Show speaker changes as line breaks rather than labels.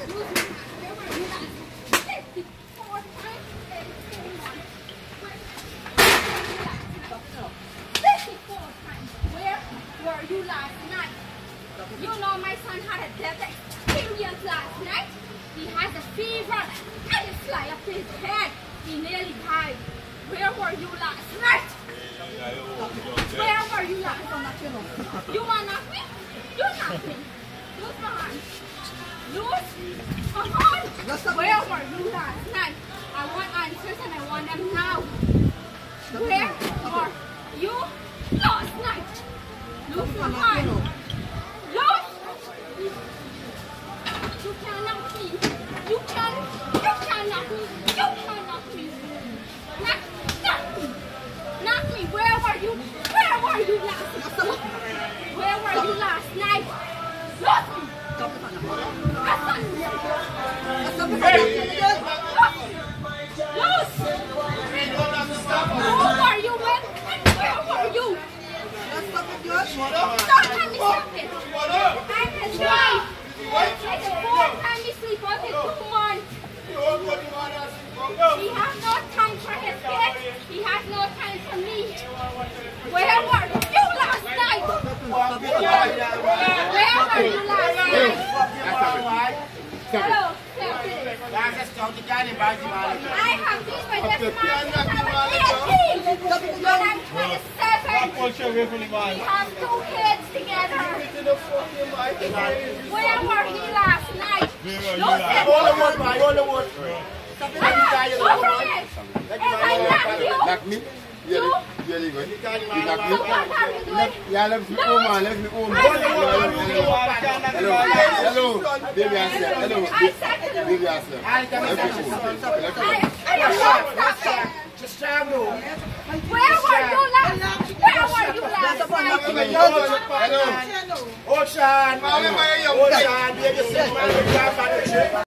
Where were you last night? You know my son had a death experience last night. He has a fever and it fly up to his head. He nearly died. Where were you last night? Where were you last night? You want nothing? Do nothing. Lose my hand. Lose my hand. Where were you last night? I want answers and I want them now. Where were you last night? Lose my hand. Lose. You cannot be. You cannot be. You cannot be. Knock me. Knock me. Where were you? Where were you last night? Where were you last night? Look! Loose! Who were you with? Where were you? Don't tell me stop it. I'm his wife. It's the fourth time we sleep with his 2 months. He has no time for his kids. He has no time for me. Where were you last night? Where were you last night? Hello, I have these by this man since I was 18. And I'm 27. We have 2 kids together. Where were you last night?
Knock me? Yeah, you go. You knock me? Yeah, let me home, man. Let me home. Hello. Baby, I said. Hello. Baby, I said.
Just stand up.
Where were you last night?
Hello. Ocean. Ocean, baby,